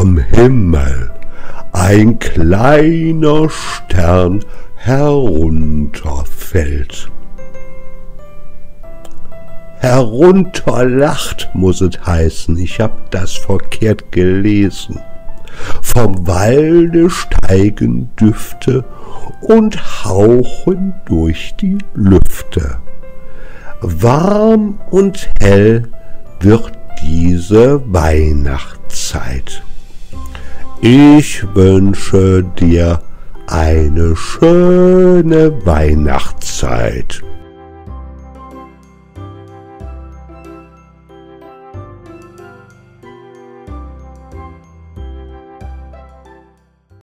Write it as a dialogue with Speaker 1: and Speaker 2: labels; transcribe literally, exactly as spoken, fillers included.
Speaker 1: vom Himmel ein kleiner Stern herunterfällt. Herunterlacht muss es heißen, ich hab das verkehrt gelesen. Vom Walde steigen Düfte und hauchen durch die Lüfte. Warm und hell wird diese Weihnachtszeit. Ich wünsche dir eine schöne Weihnachtszeit.